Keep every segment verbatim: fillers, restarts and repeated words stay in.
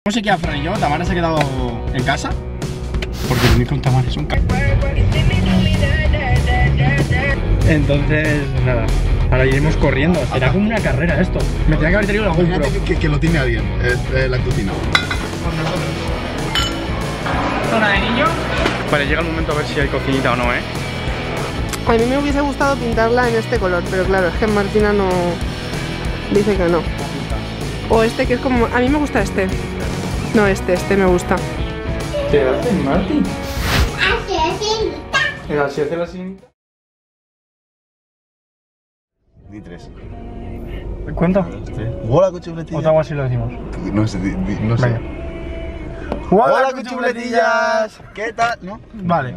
No sé qué a Fran y yo, Tamara se ha quedado en casa porque venir con Tamara es un c... Entonces, nada, ahora iremos corriendo. Será como una carrera esto. Me tenía que haber traído la GoPro. Que, que, que lo tiene alguien, es eh, la cocina. Zona de niños. Vale, llega el momento a ver si hay cocinita o no, ¿eh? A mí me hubiese gustado pintarla en este color, pero claro, es que Martina no... dice que no. O este que es como... a mí me gusta este. No, este, este me gusta. ¿Qué haces, Martín? Así es cinta. Así hace la cinta. Di tres. ¿Cuánto? Hola, cuchuletillas. O algo así lo decimos. No sé, di, di, no sé. Venga. Hola, cuchuletillas. ¿Qué tal? ¿No? Vale.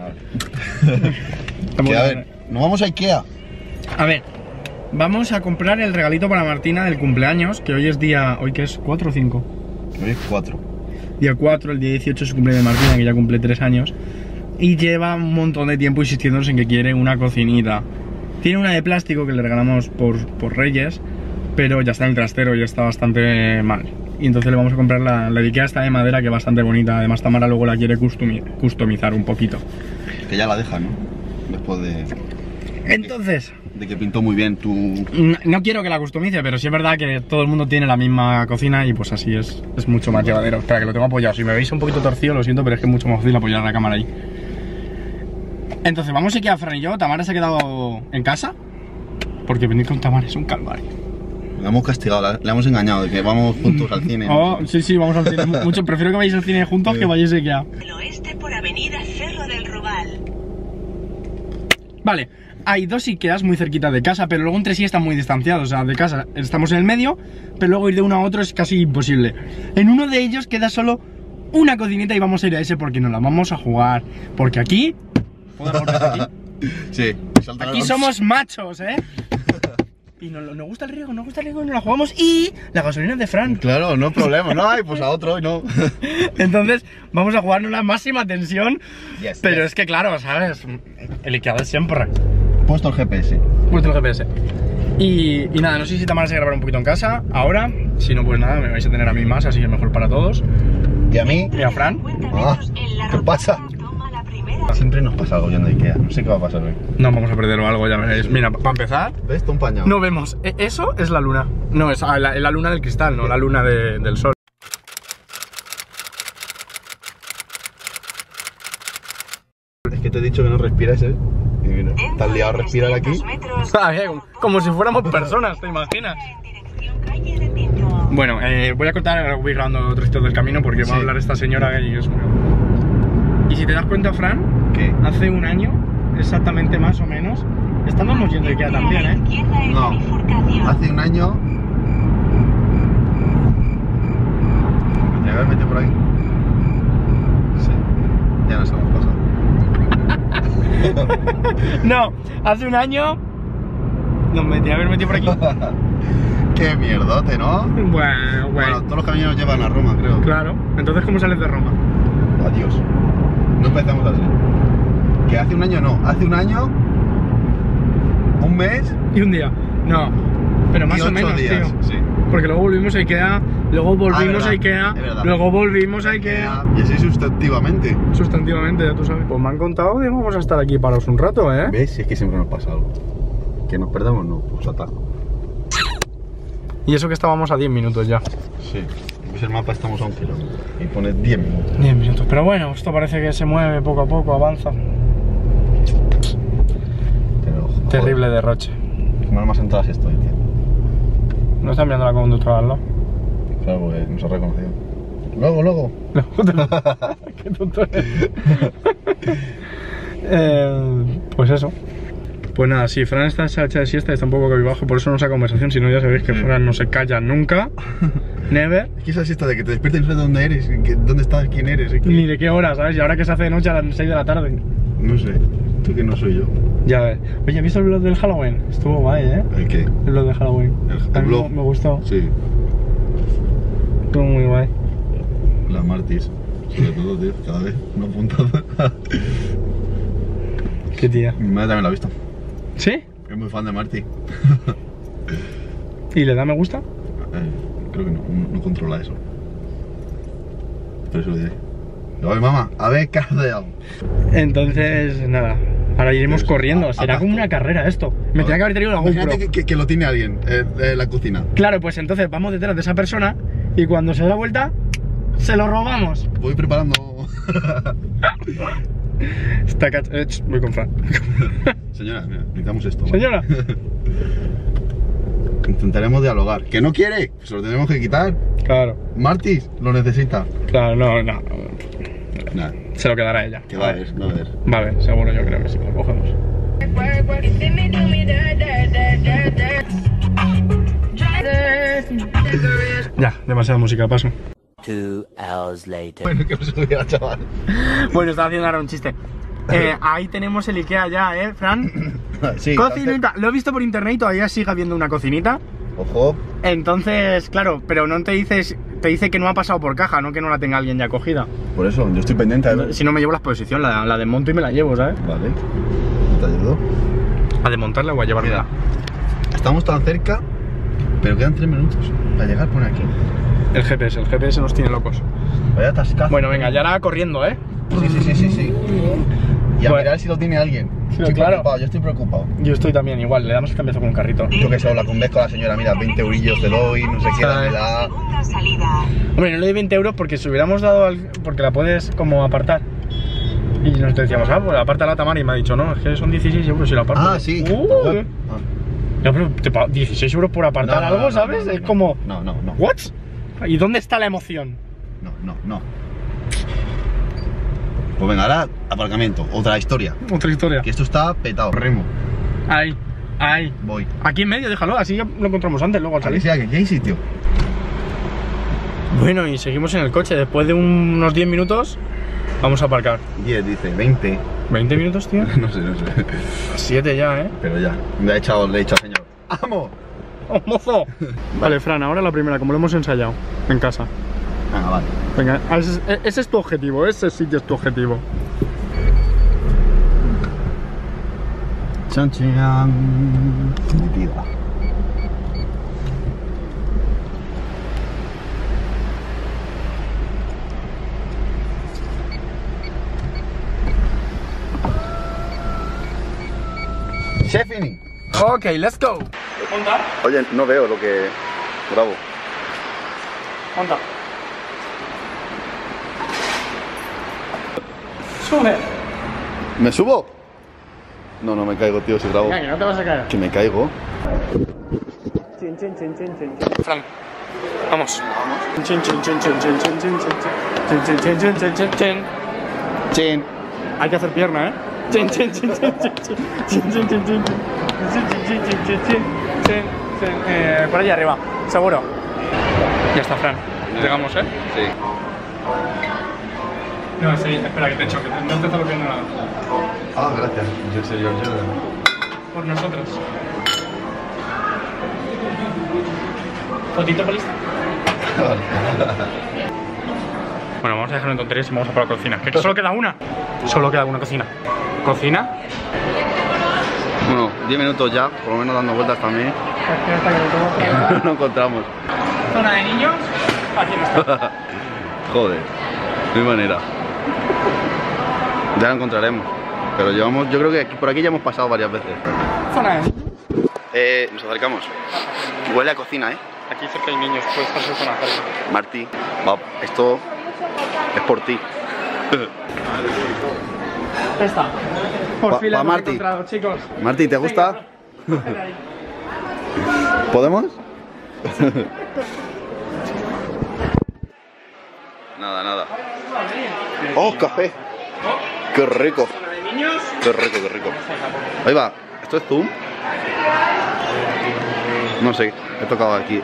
Que, a ver, nos vamos a Ikea. A ver, vamos a comprar el regalito para Martina del cumpleaños, que hoy es día... ¿Hoy qué es? ¿cuatro o cinco? Hoy es cuatro. Día cuatro, el día dieciocho es su cumpleaños de Martina, que ya cumple tres años. Y lleva un montón de tiempo insistiéndonos en que quiere una cocinita. Tiene una de plástico que le regalamos por, por Reyes, pero ya está en el trastero, ya está bastante mal. Y entonces le vamos a comprar la, la de Ikea, esta de madera, que es bastante bonita. Además Tamara luego la quiere customi- customizar un poquito. Que ya la deja, ¿no? Después de... Entonces... de que pintó muy bien tu... No, no quiero que la customice, pero sí es verdad que todo el mundo tiene la misma cocina y pues así es, es mucho más llevadero. Espera, que lo tengo apoyado. Si me veis un poquito torcido, lo siento, pero es que es mucho más fácil apoyar la cámara ahí. Entonces, vamos a Ikea, Fran y yo. Tamara se ha quedado en casa porque venir con Tamara es un calvario. La hemos castigado, la, la hemos engañado de que vamos juntos al cine. Oh, sí, sí, vamos al cine. Mucho, prefiero que vayáis al cine juntos que vayáis a Ikea. El oeste por avenida Cerro del Rubal. Vale, hay dos Ikeas muy cerquita de casa, pero luego entre sí están muy distanciados. O sea, de casa estamos en el medio, pero luego ir de uno a otro es casi imposible. En uno de ellos queda solo una cocinita y vamos a ir a ese porque nos la vamos a jugar. Porque aquí... ¿puedo volver aquí? Sí. Aquí somos machos, ¿eh? Y nos, nos gusta el riesgo, nos gusta el riesgo y nos la jugamos. Y la gasolina es de Fran. Claro, no hay problema, no hay, pues a otro y no. Entonces vamos a jugarnos la máxima tensión. Yes, pero yes. es que claro, ¿sabes? El Ikea de siempre. Puesto el G P S. Puesto el G P S. Y, y nada, no sé si Tamara se grabar un poquito en casa ahora. Si no, pues nada, me vais a tener a mí más, así que mejor para todos. ¿Y a mí? Y a Fran. Ah, ¿qué pasa? Siempre nos pasa algo yendo a Ikea, no sé qué va a pasar hoy. No, vamos a perder algo, ya veréis. Mira, para empezar, ¿Ves? Está un pañado. no vemos. E- Eso es la luna. No, es ah, la, la luna del cristal, no la luna de- del sol. Es que te he dicho que no respires, ¿eh? Y mira, estás liado a respirar aquí. Ah, bien, como, como si fuéramos personas, ¿te imaginas? Bueno, eh, voy a cortar, voy grabando otro sitio del camino porque Sí. va a hablar esta señora y es... Y si te das cuenta, Fran, ¿Qué? hace un año, exactamente más o menos, estábamos yendo a Ikea también, ¿eh? No, hace un año... ¿Ya mete por ahí? Sí, ya nos hemos pasado. No, hace un año nos metí a haber metido por aquí. Qué mierdote, ¿no? Bueno, Bueno, bueno, todos los caminos llevan a Roma, creo. claro. Entonces, ¿cómo sales de Roma? Adiós. No empezamos así. Que hace un año no, hace un año, un mes Y un día. No, pero más y o ocho menos, días. tío. Sí. Porque luego volvimos a Ikea, luego volvimos verdad, a Ikea, es verdad. luego volvimos a Ikea. Y así sustantivamente. Sustantivamente, ya tú sabes. Pues me han contado que vamos a estar aquí parados un rato, ¿eh? ¿Ves? Si es que siempre nos pasa algo. Que nos perdamos, no, pues atajo. Y eso que estábamos a diez minutos ya. Sí. Ves el mapa, estamos a un kilómetro. Y pone diez minutos. diez minutos. Pero bueno, esto parece que se mueve poco a poco, avanza. Pero, joder, Terrible derroche. qué mal más entradas estoy, tío. No están viendo la conductora al lado. Claro, porque nos ha reconocido. Luego, luego. Qué tonto eres. eh, Pues eso. Pues nada, sí, Fran está hecha de siesta y está un poco cabibajo, por eso no saca conversación, si no ya sabéis que Sí. Fran no se calla nunca. Never. Es que esa siesta de que te despiertes y no sabes dónde eres, que- dónde estás, quién eres. Es que... Ni de qué hora, ¿sabes? Y ahora que se hace de noche a las seis de la tarde. No sé, tú que no soy yo. Ya ves. Oye, ¿has visto el vlog del Halloween? Estuvo guay, ¿eh? ¿El qué? El vlog de Halloween. El- el A mí vlog. me gustó. Sí, Estuvo muy guay. la Martis. Sobre todo, tío, cada vez, no puntazo. Qué tía. Mi madre también la ha visto. ¿Sí? Es muy fan de Marty. ¿Y le da me gusta? Eh, creo que no, no, no controla eso. Por eso lo diré. Oye, mamá, a ver qué hace algo. Entonces, nada. Ahora iremos Pues, corriendo. a- Será a como pasto. una carrera esto. Me tenía que haber tenido la GoPro. Imagínate que, que, que lo tiene alguien eh, en la cocina. Claro, pues entonces vamos detrás de esa persona y cuando se da la vuelta, se lo robamos. Voy preparando. Está cach... eh, ch, voy con Fran. Señora, mira, necesitamos esto. ¿vale? Señora. Intentaremos dialogar. ¿Que no quiere? Pues lo tenemos que quitar. Claro, Martis lo necesita. claro, no, no. Nada, Se lo quedará ella. que va a ver, va a ver. Va a ver, seguro, yo creo que sí, lo cogemos. Ya, demasiada música, paso. Two hours later. Bueno, que no se hubiera, chaval. Bueno, estaba haciendo ahora un chiste. Eh, ahí tenemos el Ikea ya, ¿eh, Fran? Sí. Cocinita. Lo he visto por internet y todavía sigue habiendo una cocinita. Ojo. Entonces, claro, pero no te dices, te dice que no ha pasado por caja, no que no la tenga alguien ya cogida. Por eso, yo estoy pendiente a ver. Si no me llevo la exposición, la, la desmonto y me la llevo, ¿sabes? Vale. ¿Te ayudo? A desmontarla o a llevármela. Estamos tan cerca, pero quedan tres minutos para llegar por aquí. El G P S, el G P S nos tiene locos. Vaya atascado. Bueno, venga, ya la corriendo, ¿eh? Sí, sí, sí, sí, sí. Y a Bueno. mirar si lo tiene alguien. Sí, Estoy claro. preocupado, yo estoy preocupado. Yo estoy también igual, le damos el cambiazo con un carrito. Yo que sé, habla con vez con la señora, mira, veinte eurillos te doy, no sé qué, ¿Sabes? me da. Segunda salida. Hombre, no le doy veinte euros porque si hubiéramos dado al... porque la puedes como apartar. Y nos decíamos, ah, pues aparta la Tamara y me ha dicho, no, es que son dieciséis euros si la aparto. Ah, sí. Uh, Ah. no, pero te pago dieciséis euros por apartar No, no, algo, no, no, ¿sabes? no, no, es no. como, No, no, no. ¿what? ¿Y dónde está la emoción? No, no, no. Pues venga, ahora aparcamiento, otra historia. Otra historia. Que esto está petado. Remo, Ahí, ahí. voy. Aquí en medio, déjalo, así ya lo encontramos antes, luego al A que salir. sea, que aquí hay sitio. Bueno, y seguimos en el coche. Después de unos diez minutos, vamos a aparcar. diez, dice, veinte. ¿veinte minutos, tío? No sé, no sé. siete ya, ¿eh? Pero ya, le he echado, le he echado al señor. ¡Vamos! ¡Oh, mozo! Vale, Fran, ahora la primera, como lo hemos ensayado en casa. Ah, vale. Venga, ese, es- ese es tu objetivo, ese sitio es tu objetivo. Chan, chan. Metida. Chefini. Ok, let's go. Monta, Oye, no veo lo que grabo. monta. Sube. ¿Me subo? No, no me caigo, tío, si grabo. Venga, que no te vas a caer. Que me caigo. Chin, chin, chin, chin, chin, chin. Fran, vamos. Chin, chin, chin, chin, chin, chin, chin, chin, chin, chin, chin, chin, chin, chin, chin. Chin. Hay que hacer pierna, ¿eh? Chin, chin, chin, chin, chin, chin, chin, chin, chin, chin, chin, chin, chin, chin, chin, chin, chin, chin. Eh, por allá arriba, seguro. Ya está, Fran. Llegamos, ¿eh? Sí. No, sí, espera que te echo, que no te está bloqueando nada. Ah, gracias. Yo sé, yo sé. Por nosotros. ¿Fotito por lista? Bueno, vamos a dejarlo en tonterías y vamos a por la cocina. ¿Que solo queda una? Solo queda una cocina. ¿Cocina? Bueno, diez minutos ya, por lo menos dando vueltas también. No encontramos. Zona de niños. Aquí no está. Joder, no hay manera. Ya lo encontraremos. Pero llevamos, yo creo que aquí- por aquí ya hemos pasado varias veces. Zona de niños. Eh, nos acercamos. Huele a cocina, ¿eh? Aquí cerca hay niños, puedes estar su zona cerca. Martí, va, esto es por ti. Ya está. Por Pa- fin pa la hemos Martí. encontrado, chicos. Martí, ¿te gusta? ¿Podemos? Nada, nada. ¡Oh, café! ¡Qué rico! Zona de niños. ¡Qué rico, qué rico! Ahí va, ¿esto es zoom? No sé, he tocado aquí.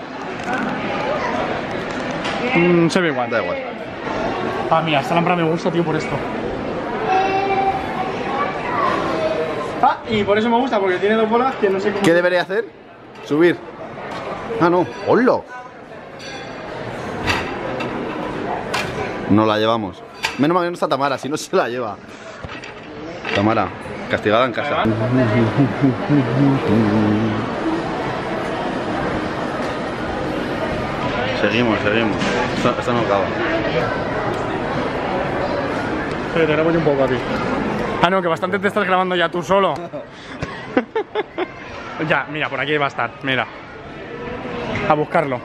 Mm, se ve igual. Da igual. Ah, mira, esta lámpara me gusta, tío, por esto. Ah, y por eso me gusta, porque tiene dos bolas que no sé cómo... ¿Qué debería hacer? Subir. Ah, no. ¡Hola! No la llevamos. Menos mal que no está Tamara, si no se la lleva. Tamara, castigada en casa. Seguimos, seguimos. Esto, esto no acaba. Sí, te grabo yo un poco a ti. Ah, no, que bastante te estás grabando ya tú solo. Ya, mira, por aquí va a estar, mira. A buscarlo.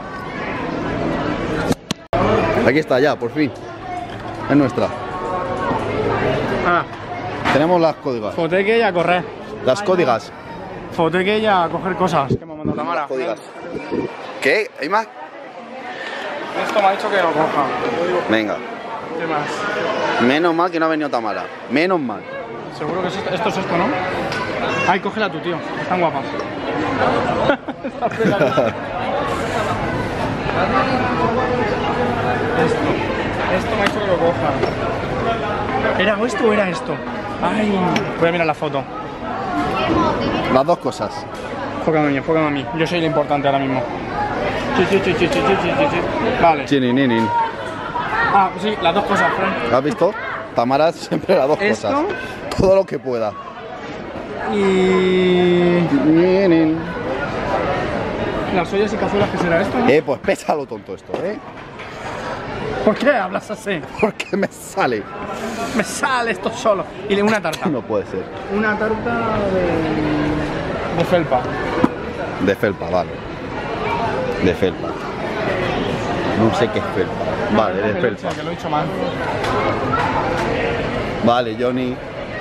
Aquí está ya, por fin. Es nuestra. Ah, Tenemos las códigas. foteque y a correr. Las códigas. Foteque y a coger cosas que me ha mandado Tamara. Las códigas. ¿Qué? ¿Hay más? Esto me ha dicho que lo coja. Venga. ¿Qué más? Menos mal que no ha venido Tamara. Menos mal. Seguro que es esto, esto es esto, ¿no? Ay, cógela tú, tío. Están guapas. Está pegada. Esto. Esto me ha dicho que lo coja. ¿Era esto o era esto? Ay, voy a mirar la foto. Las dos cosas. Enfócame a mí, enfócame a mí. Yo soy lo importante ahora mismo. Sí, sí, sí, sí, sí, sí, sí, sí. Vale. Chinininin. Ah, sí, las dos cosas, Fran. ¿Has visto? Tamara siempre las dos Esto. cosas. Todo lo que pueda. Y... Ninin. las ollas y cazuelas, ¿qué será esto? Eh, pues pésalo tonto esto, ¿eh? ¿Por qué hablas así? Porque me sale. Me sale esto solo. Y una tarta. No puede ser. Una tarta de... de felpa. De felpa, vale. De felpa. No sé qué es felpa. Vale, de felpa. Que lo he dicho mal. Vale, Johnny.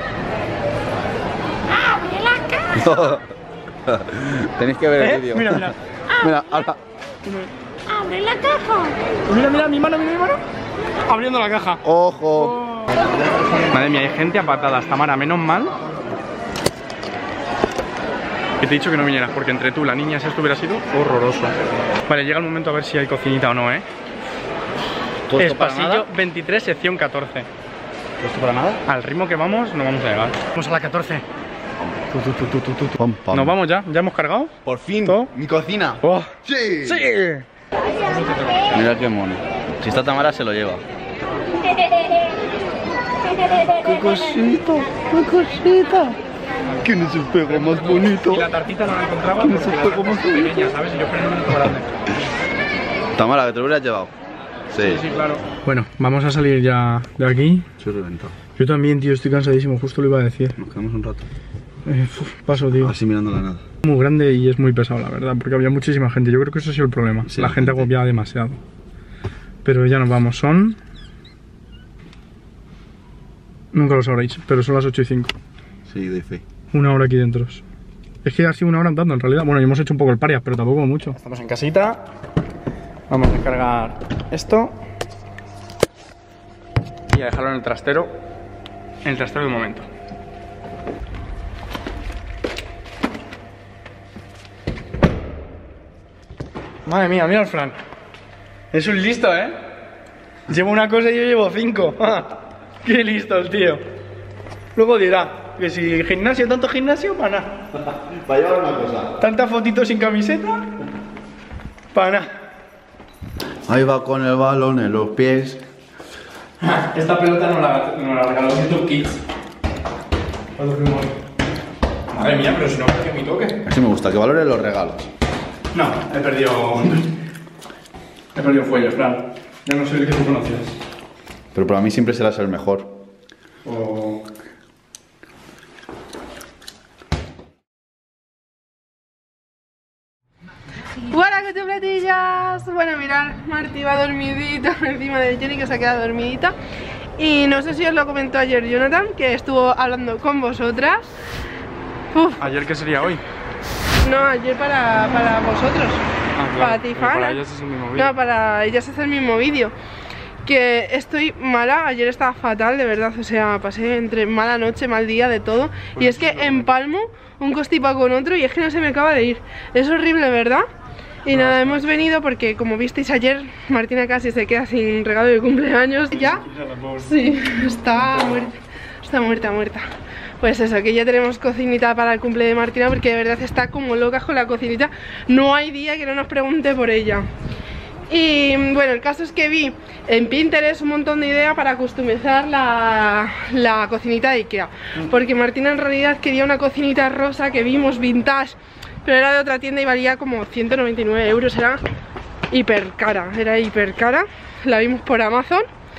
Tenéis que ver el ¿Eh? vídeo. Mira, mira. Mira, ahora. ¡Abre la caja! Mira, mira, mi mano, mira mi mano. Abriendo la caja. Ojo. Madre mía, hay gente a patadas, Tamara, menos mal que te he dicho que no vinieras, porque entre tú, la niña, si esto hubiera sido horroroso. Vale, llega el momento a ver si hay cocinita o no, ¿eh? ¿Todo Es esto para pasillo nada? veintitrés, sección catorce. ¿Esto para nada? Al ritmo que vamos, no vamos a llegar. Vamos a la catorce. Tu, tu, tu, tu, tu, tu, tu. Pam, pam. Nos vamos ya, ya hemos cargado. Por fin, ¿Todo? mi cocina. Oh. Sí. ¡Sí! Mira qué mono. Si está Tamara se lo lleva. ¡Qué cosita! ¡Qué cosita! ¿Quién es el perro más bonito? Y la tartita no la encontraba ¿Quién es porque el la perro tarta más es bonito? pequeña, ¿sabes? Y yo esperé un momento grande. Tamara, que te lo hubieras llevado. Sí. Sí, claro. Bueno, vamos a salir ya de aquí. Estoy reventado. Yo también, tío, estoy cansadísimo, justo lo iba a decir. Nos quedamos un rato. Eh, uf, paso, tío. Así mirando la nada. Muy grande y es muy pesado, la verdad, porque había muchísima gente. Yo creo que eso ha sido el problema. Sí, la la gente gente. agobiaba demasiado. Pero ya nos vamos, son... Nunca lo sabréis, pero son las ocho y cinco. Sí, doy fe. Una hora aquí dentro. Es que ha sido una hora andando en realidad. Bueno, y hemos hecho un poco el parias, pero tampoco mucho. Estamos en casita. Vamos a descargar esto. Y a dejarlo en el trastero. En el trastero de momento. Madre mía, mira el Fran. Es un listo, ¿eh? Llevo una cosa y yo llevo cinco. Qué listo el tío. Luego dirá que si gimnasio, tanto gimnasio, para nada. Para llevar una cosa. Tantas fotitos sin camiseta, para nada. Ahí va con el balón en los pies. Esta pelota nos la, nos la regaló YouTube Kids. Cuando fuimos. Madre mía, pero si no me mi toque. Así me gusta, que valores los regalos. No, he perdido. He perdido fuelle, Fran. Ya no soy el que tú conocías. Pero para mí siempre serás el mejor. O... ¡Hola, qué chupletillas! Bueno, mirad, Martí va dormidita encima de Jenny, que se ha quedado dormidita. Y no sé si os lo comentó ayer Jonathan, que estuvo hablando con vosotras. Uf, ¿Ayer qué sería hoy? no, ayer para, para vosotros. Ah, claro, Para ti, pero para Fana. ellas es el mismo vídeo. No, para ellas hace el mismo vídeo. Que estoy mala, ayer estaba fatal, de verdad, o sea, pasé entre mala noche, mal día, de todo. Pues Y es que empalmo un constipado con otro y es que no se me acaba de ir. Es horrible, ¿verdad? Y nada, hemos venido porque, como visteis ayer, Martina casi se queda sin regalo de cumpleaños. ¿Ya? Sí, está muerta, está muerta, muerta. Pues eso, que ya tenemos cocinita para el cumple de Martina, porque de verdad está como loca con la cocinita. No hay día que no nos pregunte por ella. Y bueno, el caso es que vi en Pinterest un montón de ideas para customizar la, la cocinita de Ikea. Porque Martina en realidad quería una cocinita rosa que vimos vintage, pero era de otra tienda y valía como ciento noventa y nueve euros, era hiper cara, era hiper cara. La vimos por Amazon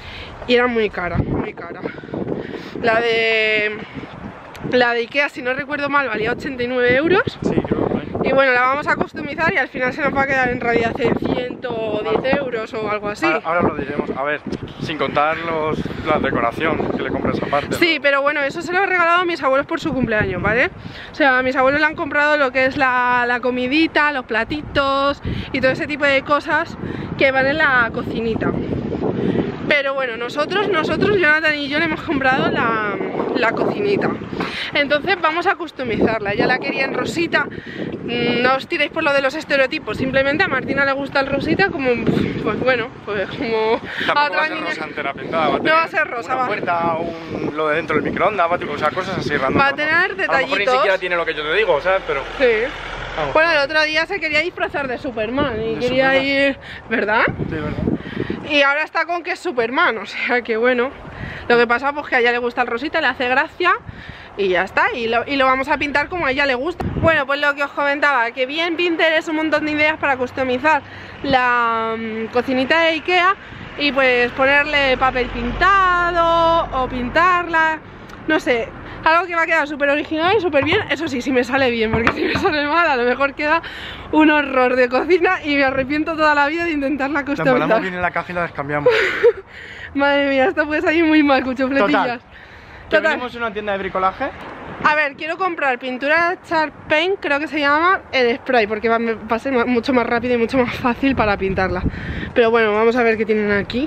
y era muy cara, muy cara. La de... La de Ikea, si no recuerdo mal, valía ochenta y nueve euros. Sí, creo que y bueno, la vamos a customizar y al final se nos va a quedar en realidad en ciento diez euros o algo así. Ahora, ahora lo diremos, a ver, sin contar los, la decoración que le compras aparte. Sí, ¿no? pero bueno, eso se lo he regalado a mis abuelos por su cumpleaños, ¿vale? O sea, a mis abuelos le han comprado lo que es la, la comidita, los platitos y todo ese tipo de cosas que van en la cocinita. Pero bueno, nosotros, nosotros, Jonathan y yo le hemos comprado la, la cocinita. Entonces vamos a customizarla. Ya la quería en rosita. No os tiréis por lo de los estereotipos. Simplemente a Martina le gusta el rosita como, pues bueno, pues como a Tampoco va a otra ser niña. rosa entera pintada, va a No tener va a ser rosa, una va. puerta, un, lo de dentro del microondas, va, tipo, o sea, cosas así random. Va a ¿no? tener A lo mejor ni detallitos. siquiera tiene lo que yo te digo, ¿sabes? Pero... Sí. Vamos. Bueno, el otro día se quería disfrazar de Superman y ¿De quería Superman? ir, ¿verdad? Sí, verdad. Y ahora está con que es Superman, o sea que bueno. Lo que pasa pues que a ella le gusta el rosita, le hace gracia y ya está, y lo, y lo vamos a pintar como a ella le gusta. Bueno, pues lo que os comentaba, que vi en Pinterest un montón de ideas para customizar la um, cocinita de Ikea y pues ponerle papel pintado o pintarla, no sé, algo que va a quedar súper original y súper bien. Eso sí, si me sale bien, porque si me sale mal a lo mejor queda un horror de cocina y me arrepiento toda la vida de intentarla La embalamos customizar. bien en la caja y la descambiamos. Madre mía, esto puede salir muy mal, cuchufletillas. Que Total. venimos en una tienda de bricolaje. A ver, quiero comprar pintura Sharp Paint, creo que se llama, en spray, porque va, me va a ser ma- mucho más rápido y mucho más fácil para pintarla. Pero bueno, vamos a ver qué tienen aquí.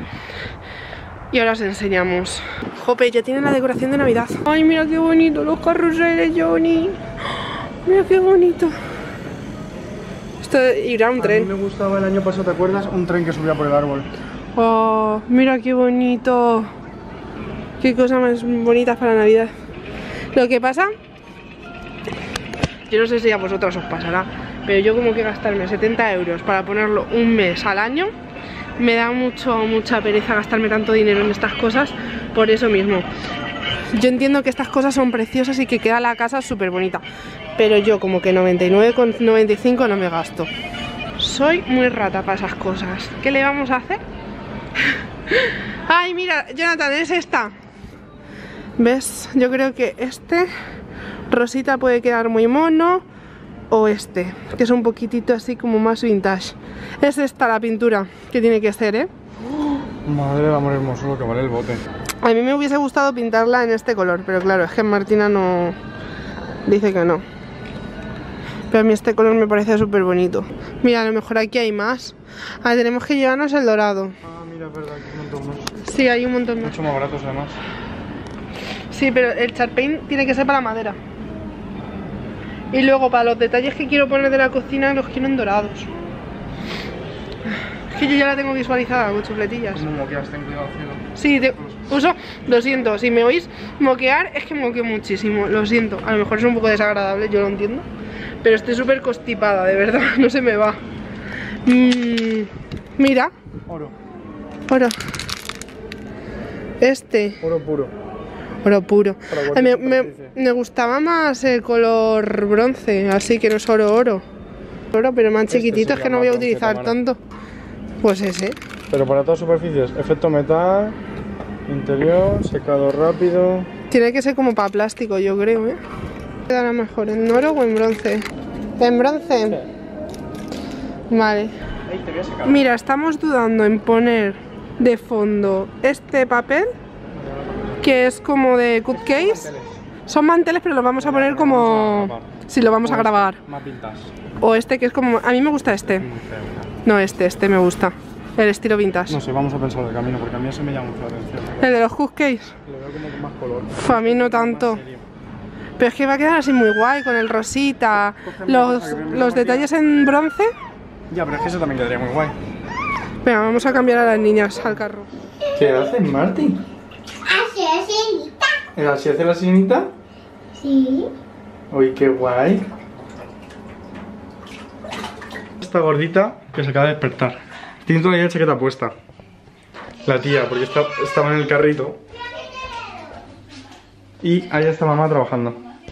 Y ahora os enseñamos. Jope, ya tienen la decoración de Navidad. Ay, mira qué bonito, los carruseles, Johnny. Mira qué bonito. Esto irá a un A tren. mí me gustaba el año pasado, ¿te acuerdas? Un tren que subía por el árbol. Oh, mira qué bonito. Qué cosa más bonita para Navidad. Lo que pasa, yo no sé si a vosotros os pasará, pero yo como que gastarme setenta euros para ponerlo un mes al año, me da mucho, mucha pereza gastarme tanto dinero en estas cosas, por eso mismo. Yo entiendo que estas cosas son preciosas y que queda la casa súper bonita, pero yo como que noventa y nueve con noventa y cinco no me gasto. Soy muy rata para esas cosas. ¿Qué le vamos a hacer? Ay, mira, Jonathan, es esta. ¿Ves? Yo creo que este rosita puede quedar muy mono. O este, que es un poquitito así como más vintage. Es esta la pintura que tiene que ser, ¿eh? Madre del amor hermoso, lo que vale el bote. A mí me hubiese gustado pintarla en este color, pero claro, es que Martina no... dice que no. Pero a mí este color me parece súper bonito. Mira, a lo mejor aquí hay más. Ah, tenemos que llevarnos el dorado. Ah, mira, es verdad, que un montón más. Sí, hay un montón más. Mucho más baratos además. Sí, pero el Sharp Paint tiene que ser para la madera. Y luego para los detalles que quiero poner de la cocina los quiero en dorados. Es que yo ya la tengo visualizada con chufletillas. ¿Cómo moqueas? Ten cuidado, cielo. Sí, te uso, lo siento, si me oís moquear es que moqueo muchísimo, lo siento. A lo mejor es un poco desagradable, yo lo entiendo. Pero estoy súper constipada, de verdad, no se me va. Mm, mira, Oro. oro. Este, Oro puro. oro puro. Para A mí cualquier me, superficie. me gustaba más el color bronce, así que no es oro oro. Oro, pero más Este chiquitito, es sería que no más voy a bronce, utilizar Tamara. tanto. Pues ese. Pero para todas superficies, efecto metal, interior, secado rápido. Tiene que ser como para plástico, yo creo, ¿eh? ¿Quedará mejor en oro o en bronce? ¿En bronce? Vale. Ahí te voy a secar. Mira, estamos dudando en poner de fondo este papel, que es como de cut case. Son manteles, pero los vamos a poner como... Si lo vamos a grabar. Más vintage. O este que es como... A mí me gusta este. Muy feo. No, este, este me gusta. El estilo vintage. No sé, vamos a pensar el camino, porque a mí ese me llama mucho la atención. El de los cut case. Lo veo como con más color. Uf, a mí no tanto. Más serio. Pero es que va a quedar así muy guay, con el rosita. Cógeme Los, cosa que me los llama detalles en bronce. Ya, pero es que eso también quedaría muy guay. Venga, vamos a cambiar a las niñas al carro. ¿Qué haces, Martín? Así es, ¿El así hace la sirenita? sí. Uy, qué guay. Esta gordita que se acaba de despertar. Tiene toda la chaqueta puesta. La tía, porque está, estaba en el carrito. Y ahí está mamá trabajando.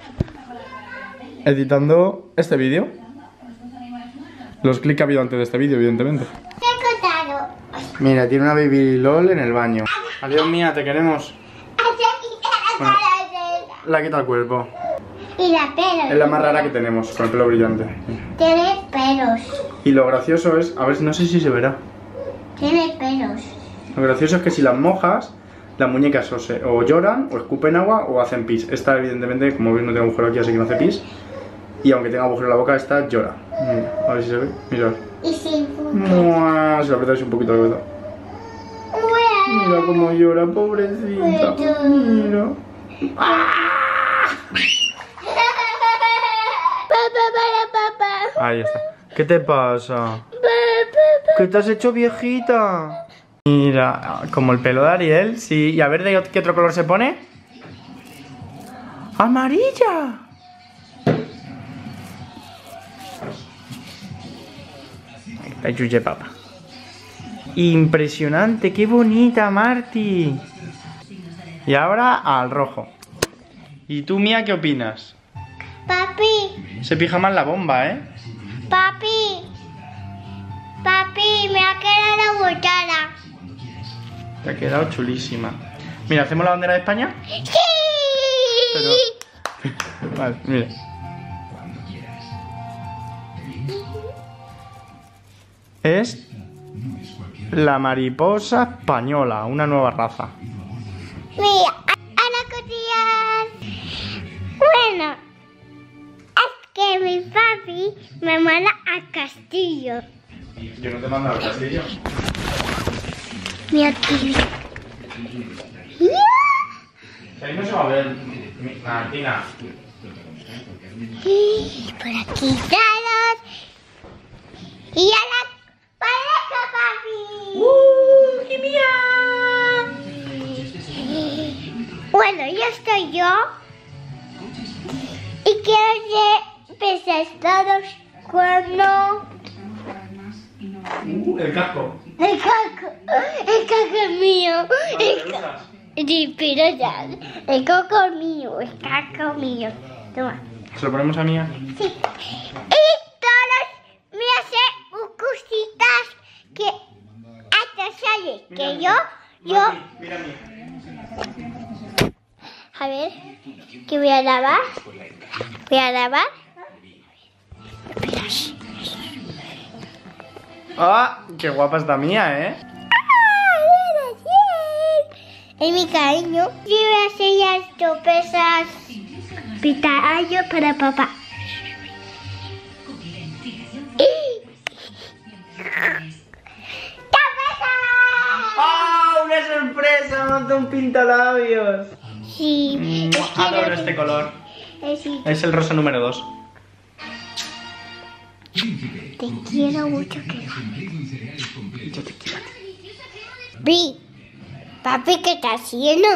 Editando este vídeo. Los clics que ha habido antes de este vídeo, evidentemente. He contado. Mira, tiene una baby LOL en el baño. Adiós, mía, te queremos. Bueno, la quita el cuerpo. Y la pelos. Es la más rara que tenemos, con el pelo brillante. Tiene pelos. Y lo gracioso es, a ver, no sé si se verá. Tiene pelos. Lo gracioso es que si las mojas, las muñecas o, se, o lloran, o escupen agua, o hacen pis. Esta, evidentemente, como veis, no tiene agujero aquí, así que no hace pis. Y aunque tenga agujero en la boca, esta llora. Mira, a ver si se ve. Mira. Y sin punto. Mua, se lo apretáis un poquito la cabeza. Mira cómo llora, pobrecita. Mira. Ahí está. ¿Qué te pasa? ¿Qué te has hecho, viejita? Mira, como el pelo de Ariel, sí. Y a ver, ¿de qué otro color se pone? ¡Amarilla! La Yuye Papa. Impresionante, qué bonita, Marti. Y ahora al rojo. ¿Y tú, Mía, qué opinas? Papi, Se pija más la bomba, ¿eh? papi. Papi, me ha quedado botada. Te ha quedado chulísima. Mira, ¿hacemos la bandera de España? ¡Sí! Pero... Vale, mira. Es la mariposa española, una nueva raza. Mira, a la cotilla. Bueno, es que mi papi me manda al castillo. Yo no te mando al castillo. Mira aquí. Ahí no se va a ver, Martina. Y por aquí todos. Y a la pareja, papi. ¡Uh, qué mía! Bueno, ya estoy yo. Y quiero que empecéis todos cuando... Uh, el casco. El caco, el caco es mío. El ca... Sí, pero ya. El coco es mío, el caco es mío. Toma. ¿Se lo ponemos a Mía? Sí. Y todos me hacen cositas que hasta sale. Que yo, yo... Mira a mí. A ver, que voy a lavar. Voy a lavar. ¡Ah! ¡Qué guapa está Mía, eh! Es mi cariño. Yo voy a hacer esto, pesas. Pitaya para papá. ¡Ah! ¡Una sorpresa! ¡Monta un pintalabios! Sí. Mm, adoro este color. Eh, sí. Es el rosa número dos. Te quiero mucho, que Yo te quiero a ti. Vi. Papi, ¿qué estás haciendo?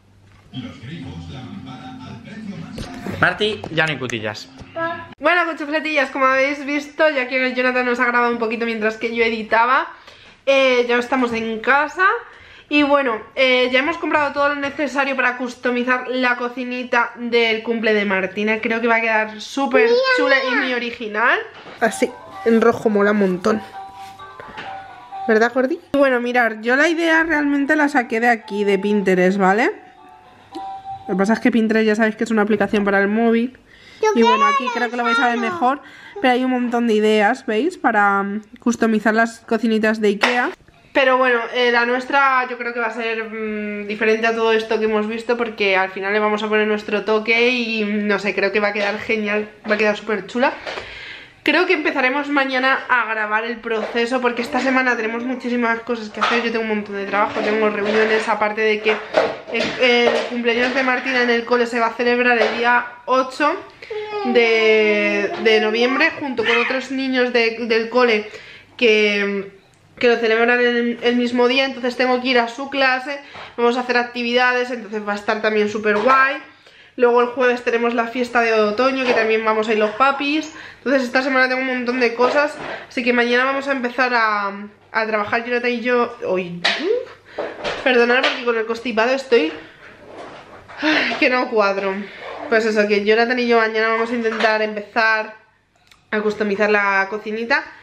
Marti, ya no hay cutillas. Bueno, cuchufletillas, como habéis visto, ya que Jonathan nos ha grabado un poquito mientras que yo editaba, eh, ya estamos en casa. Y bueno, eh, ya hemos comprado todo lo necesario para customizar la cocinita del cumple de Martina. Creo que va a quedar súper chula y muy original. Así, en rojo mola un montón. ¿Verdad, Jordi? Bueno, mirar, yo la idea realmente la saqué de aquí, de Pinterest, ¿vale? Lo que pasa es que Pinterest ya sabéis que es una aplicación para el móvil. Y bueno, aquí creo que lo vais a ver mejor. Pero hay un montón de ideas, ¿veis? Para um, customizar las cocinitas de Ikea. Pero bueno, eh, la nuestra yo creo que va a ser mmm, diferente a todo esto que hemos visto, porque al final le vamos a poner nuestro toque y no sé, creo que va a quedar genial, va a quedar súper chula. Creo que empezaremos mañana a grabar el proceso, porque esta semana tenemos muchísimas cosas que hacer. Yo tengo un montón de trabajo, tengo reuniones, aparte de que el, el cumpleaños de Martina en el cole se va a celebrar el día ocho de, de noviembre, junto con otros niños de, del cole que... que lo celebran el, el mismo día. Entonces tengo que ir a su clase, vamos a hacer actividades, entonces va a estar también súper guay. Luego el jueves tenemos la fiesta de otoño, que también vamos a ir los papis. Entonces esta semana tengo un montón de cosas, así que mañana vamos a empezar a, a trabajar Jonathan y yo. Uy, uh, perdonad porque con el constipado estoy ay, que no cuadro. Pues eso, que Jonathan y yo mañana vamos a intentar empezar a customizar la cocinita.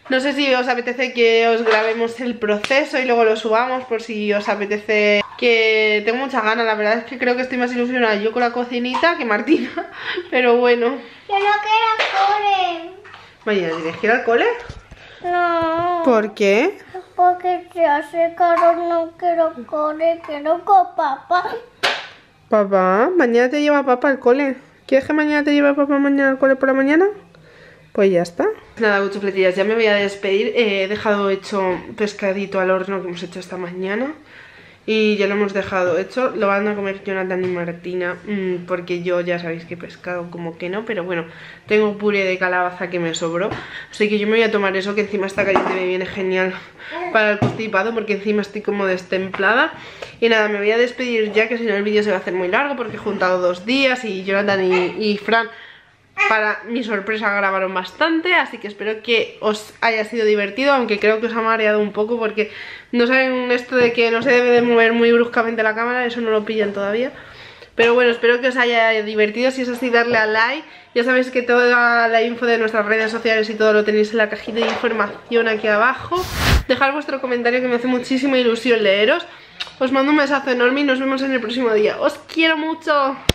No sé si os apetece que os grabemos el proceso y luego lo subamos, por si os apetece, que tengo muchas ganas. La verdad es que creo que estoy más ilusionada yo con la cocinita que Martina, pero bueno. Yo no quiero cole. Mañana tienes que ir al cole. No. ¿Por qué? Porque se hace caro, no quiero cole, quiero con papá. Papá, mañana te lleva papá al cole. ¿Quieres que mañana te lleve papá mañana al cole por la mañana? Pues ya está. Nada, cuchufletillas, ya me voy a despedir. Eh, he dejado hecho pescadito al horno que hemos hecho esta mañana. Y ya lo hemos dejado hecho. Lo van a comer Jonathan y Martina, mmm, porque yo ya sabéis que pescado como que no. Pero bueno, tengo puré de calabaza que me sobró. Así que yo me voy a tomar eso, que encima está caliente, me viene genial para el constipado, porque encima estoy como destemplada. Y nada, me voy a despedir ya, que si no el vídeo se va a hacer muy largo, porque he juntado dos días y Jonathan y, y Fran, para mi sorpresa, grabaron bastante. Así que espero que os haya sido divertido, aunque creo que os ha mareado un poco, porque no saben esto de que no se debe de mover muy bruscamente la cámara. Eso no lo pillan todavía. Pero bueno, espero que os haya divertido. Si es así, darle a like. Ya sabéis que toda la info de nuestras redes sociales y todo lo tenéis en la cajita de información aquí abajo. Dejad vuestro comentario, que me hace muchísima ilusión leeros. Os mando un besazo enorme y nos vemos en el próximo día. ¡Os quiero mucho!